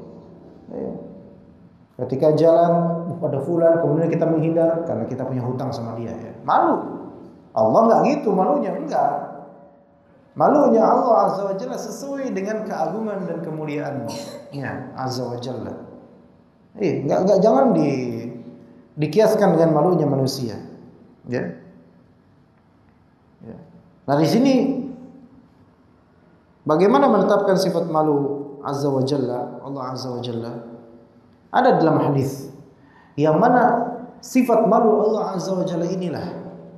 Ketika jalan pada fulan, kemudian kita menghindar karena kita punya hutang sama dia. Ya. Malu. Allah nggak gitu malunya, enggak. Malunya Allah Azza wa Jalla sesuai dengan keagungan dan kemuliaannya Azza wa Jalla. Enggak, jangan dikiaskan dengan malunya manusia. Ya. Ya. Nah di sini bagaimana menetapkan sifat malu Azza wa Jalla, Allah Azza wa Jalla? Ada dalam hadis yang mana sifat malu Allah Azza wa Jalla inilah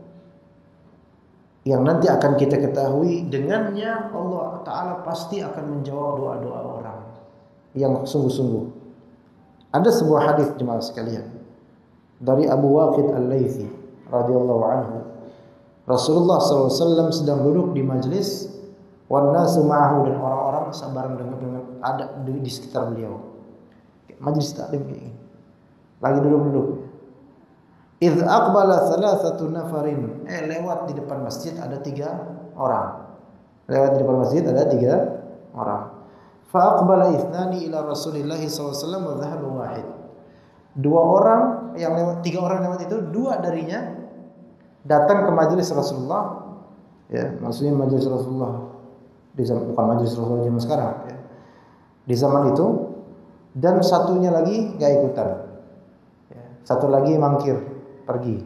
yang nanti akan kita ketahui dengannya Allah Ta'ala pasti akan menjawab doa-doa orang yang sungguh-sungguh. Ada sebuah hadis jemaah sekalian dari Abu Waqid Al-Laythi radhiyallahu anhu. Rasulullah SAW sedang duduk di majlis wan nasu ma'ahu, dan orang-orang sabaran dengan ada di sekitar beliau. Majlis taklim ini lagi duduk-duduk. Idz aqbala thalathatu nafarin, lewat di depan masjid ada 3 orang. Lewat di depan masjid ada 3 orang. Fa aqbala ithnani ila Rasulillah sallallahu alaihi wasallam wa dhahaba wahid. 2 orang yang lewat, 3 orang lewat itu 2 darinya datang ke majelis Rasulullah. Ya, maksudnya majelis Rasulullah di zaman, bukan majelis Rasulullah zaman sekarang ya. Di zaman itu, dan satunya lagi gak ikutan. Ya, satu lagi mangkir pergi.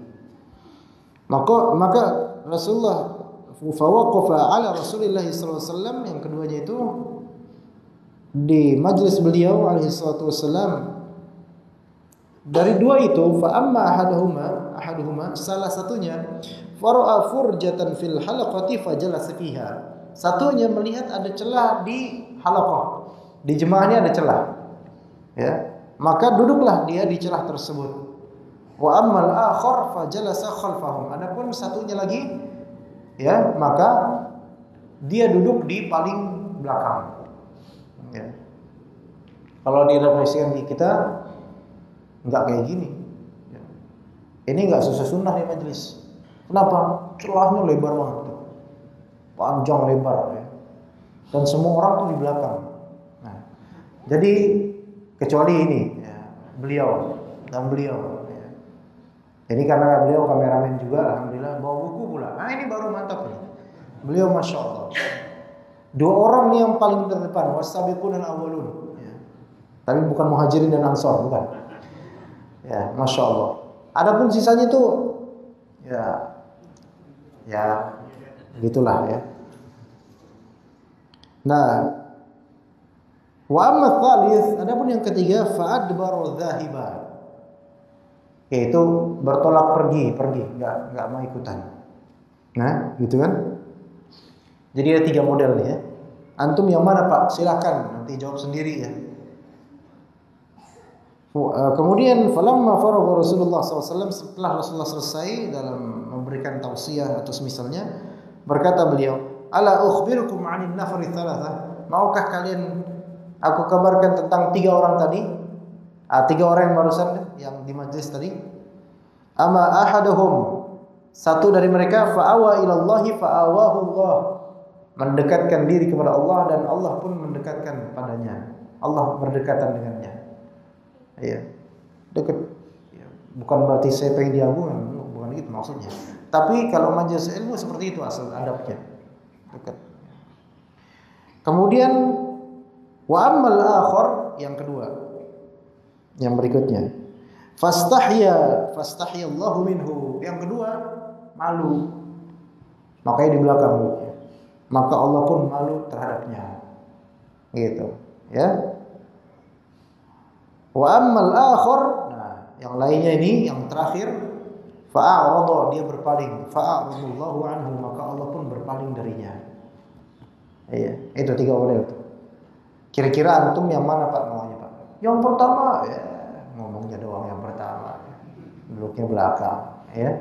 Maka Rasulullah fawaqafa ala Rasulillah sallallahu alaihi wasallam, yang keduanya itu di majlis beliau alaihi salatu wasallam. Dari 2 itu fa amma ahaduhuma salah satunya fara'a furjatan fil halaqati fajalasa fiha. Satunya melihat ada celah di halaqah. Di jemaahnya ada celah. Ya, maka duduklah dia di celah tersebut. Wa ammal akhar fajalasa khalfahum. Adapun satunya lagi, ya, maka dia duduk di paling belakang. Ya. Kalau direfleksikan di kita, nggak kayak gini. Ya. Ini nggak sesuai sunnah di majelis. Kenapa? Celahnya lebar banget, panjang lebar, ya. Dan semua orang tuh di belakang. Nah, jadi kecuali ini, ya, beliau dan beliau. Ya. Jadi karena beliau kameramen juga, alhamdulillah bawa buku pula. Nah ini baru mantap nih. Beliau masya Allah. Dua orang nih yang paling terdepan, wasabiqun dan awalun. Ya. Tapi bukan muhajirin dan ansor, bukan. Ya, masya Allah. Adapun sisanya itu, ya, gitulah ya. Nah, wa amma tsalits, adapun yang ketiga fa'adbaru dzahiba, yaitu bertolak pergi, enggak mau ikutan. Nah, gitu kan? Jadi ada 3 model nih ya. Antum yang mana, Pak? Silakan nanti jawab sendiri ya. Kemudian falamma faragha Rasulullah SAW, setelah Rasulullah selesai dalam memberikan tausiah atau semisalnya, berkata beliau, ala ukhbirukum 'anil nafari tsalatsa, maukah kalian aku kabarkan tentang 3 orang tadi? 3 orang yang barusan yang di majelis tadi. Ama ahaduhum, satu dari mereka fa'awa ilallahi fa'awahu Allah, mendekatkan diri kepada Allah dan Allah pun mendekatkan padanya. Allah berdekatan dengannya. Iya, dekat. Ya, bukan berarti saya pengen diagungan, bukan gitu maksudnya. Tapi kalau majelis ilmu seperti itu asal adabnya, dekat. Kemudian wa ammal akhar, yang kedua, yang berikutnya, fastahya Allahu minhu. Yang kedua, malu. Makanya di belakang, maka Allah pun malu terhadapnya. Gitu, ya. Wa ammal akhar, nah, yang lainnya ini yang terakhir, fa'arada, dia berpaling, fa'aradallahu anhu, maka Allah pun berpaling darinya. Iya, itu 3 model itu. Kira-kira antum yang mana Pak maunya Pak? Yang pertama, ya, ngomongnya doang yang pertama, duduknya belakang, ya.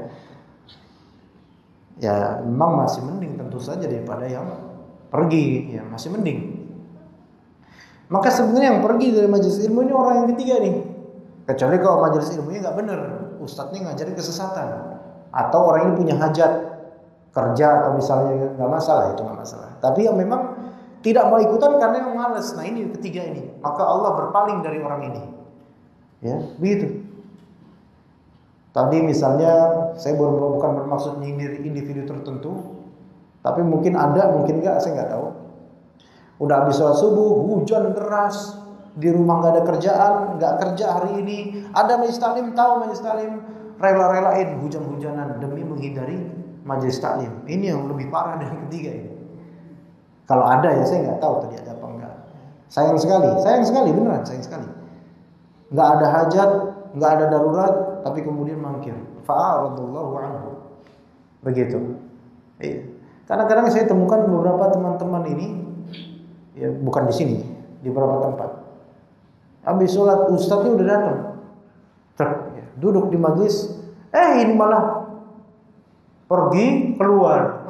Ya, memang masih mending tentu saja daripada yang pergi, ya masih mending. Maka sebenarnya yang pergi dari majelis ilmu ini orang yang ketiga nih. Kecuali kalau majelis ilmunya nggak benar, ustadznya ngajarin kesesatan, atau orang ini punya hajat kerja atau misalnya, nggak masalah, itu nggak masalah. Tapi yang memang tidak mau ikutan karena yang malas. Nah ini ketiga ini, maka Allah berpaling dari orang ini. Ya, begitu. Tadi misalnya saya bukan bermaksud nyindir individu tertentu, tapi mungkin ada, mungkin enggak, saya nggak tahu. Udah habis sholat subuh, hujan deras, di rumah nggak ada kerjaan, nggak kerja hari ini. Ada majelis taklim, tahu majelis taklim, rela-relain hujan-hujanan demi menghindari majelis taklim. Ini yang lebih parah dari yang ketiga ini. Kalau ada ya saya nggak tahu tadi ada apa enggak. Sayang sekali beneran, sayang sekali. Nggak ada hajat, nggak ada darurat, tapi kemudian mangkir. Fa'aradallahu anhu. Begitu. Iya. Kadang-kadang saya temukan beberapa teman-teman ini, ya bukan di sini, di beberapa tempat. Habis sholat ustadznya udah datang, duduk di majelis, ini malah pergi keluar.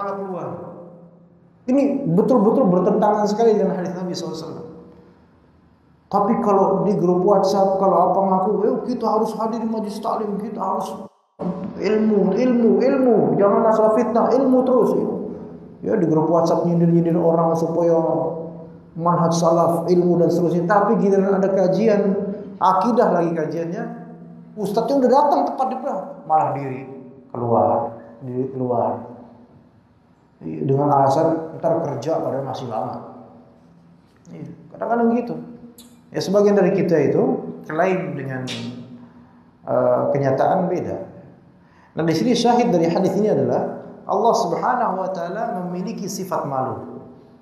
Ini betul-betul bertentangan sekali dengan hadis Nabi SAW. Tapi kalau di grup WhatsApp, kalau apa ngaku, kita harus hadir di majelis taklim, kita harus ilmu, jangan masalah fitnah, ilmu terus. Ya di grup WhatsApp nyindir orang supaya manhaj salaf, ilmu dan seterusnya. Tapi giliran ada kajian akidah lagi kajiannya, ustadznya udah datang tepat di depan, malah diri keluar dengan alasan ntar kerja padahal masih lama. Kadang-kadang gitu. Ya sebagian dari kita itu klaim dengan kenyataan beda. Nah di sini syahid dari hadis ini adalah Allah Subhanahu wa taala memiliki sifat malu.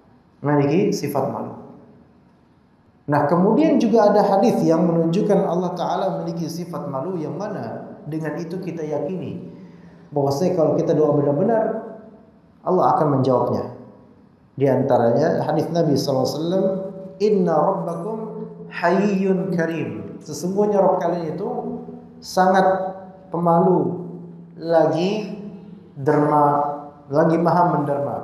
Nah, kemudian juga ada hadis yang menunjukkan Allah taala memiliki sifat malu, yang mana dengan itu kita yakini bahwasanya kalau kita doa benar-benar Allah akan menjawabnya. Di antaranya hadis Nabi SAW, Inna Rabbakum Hayyun Karim. Sesungguhnya Rabb kalian itu sangat pemalu, lagi derma, lagi maha menderma.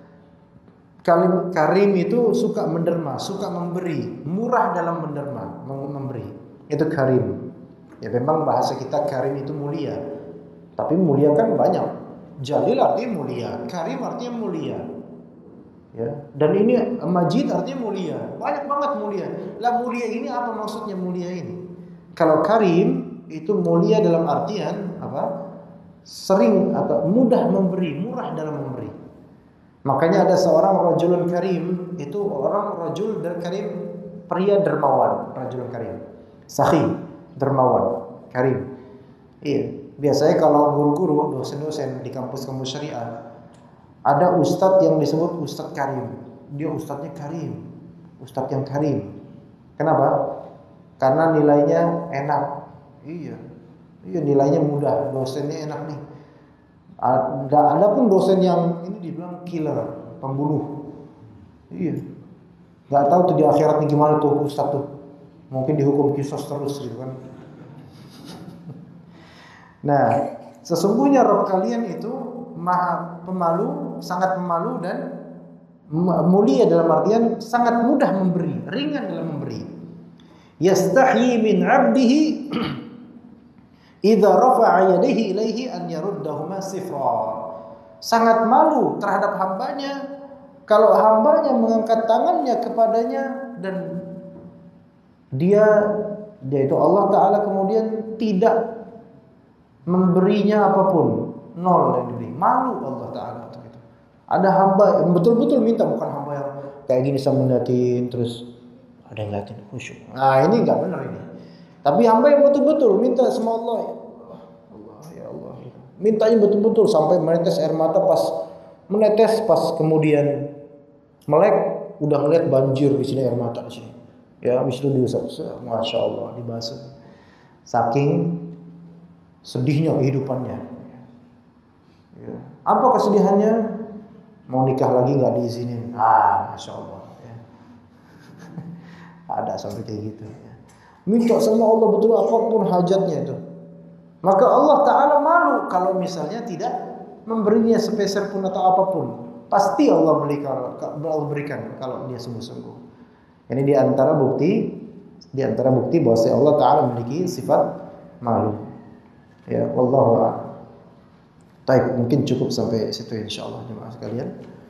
Karim itu suka menderma, suka memberi, murah dalam menderma, memberi. Itu karim. Ya memang bahasa kita karim itu mulia. Tapi mulia kan banyak. Jalil artinya mulia, karim artinya mulia. Ya, dan ini majid artinya mulia. Banyak banget mulia. Lah mulia ini apa maksudnya mulia ini? Kalau karim itu mulia dalam artian apa? Sering atau mudah memberi, murah dalam memberi. Makanya ada seorang rajulun karim, itu orang rajul dan karim, pria dermawan, rajulun karim. Sakhi, dermawan, karim. Iya, biasanya kalau guru-guru, dosen-dosen di kampus-kampus syariah, ada ustadz yang disebut ustadz karim. Dia ustadznya karim, ustadz yang karim. Kenapa? Karena nilainya enak. Iya, nilainya mudah, dosennya enak nih. Ada pun dosen yang ini dibilang killer, pembunuh. Iya. Gak tahu tuh di akhiratnya gimana tuh ustaz tuh. Mungkin dihukum kisos terus gitu kan. Nah, sesungguhnya Rabb kalian itu maha pemalu, sangat pemalu dan mulia dalam artian sangat mudah memberi, ringan dalam memberi. Yastahyi min 'abdihi idza rafa'a yadayhi ilaihi an yaruddahuma sifra. Sangat malu terhadap hambanya kalau hambanya mengangkat tangannya kepadanya dan dia yaitu Allah Ta'ala kemudian tidak memberinya apapun, nol yang diberi. Malu Allah Ta'ala untuk itu. Ada hamba yang betul-betul minta, bukan hamba yang kayak gini sama ngeliatin terus ada yang ngeliatin khusyuk. Nah ini enggak benar ini. Tapi hamba yang betul-betul minta sama Allah, ya Allah, mintanya betul-betul sampai menetes air mata, pas kemudian melek udah ngeliat banjir di sini air mata di sini. Ya, habis itu diusap, masya Allah, dibasuh. Saking sedihnya kehidupannya. Ya. Apa kesedihannya? Mau nikah lagi nggak diizinin. Masya Allah. Ya. Ada sampai kayak gitu. Ya. Minta sama Allah betul apapun hajatnya itu. Maka Allah Ta'ala malu kalau misalnya tidak memberinya sepeser pun atau apapun. Pasti Allah berikan kalau dia sungguh-sungguh. Ini di antara bukti bahwa Allah Ta'ala memiliki sifat malu. Ya, wallahu a'lam. Baik, mungkin cukup sampai situ insyaallah jemaah sekalian.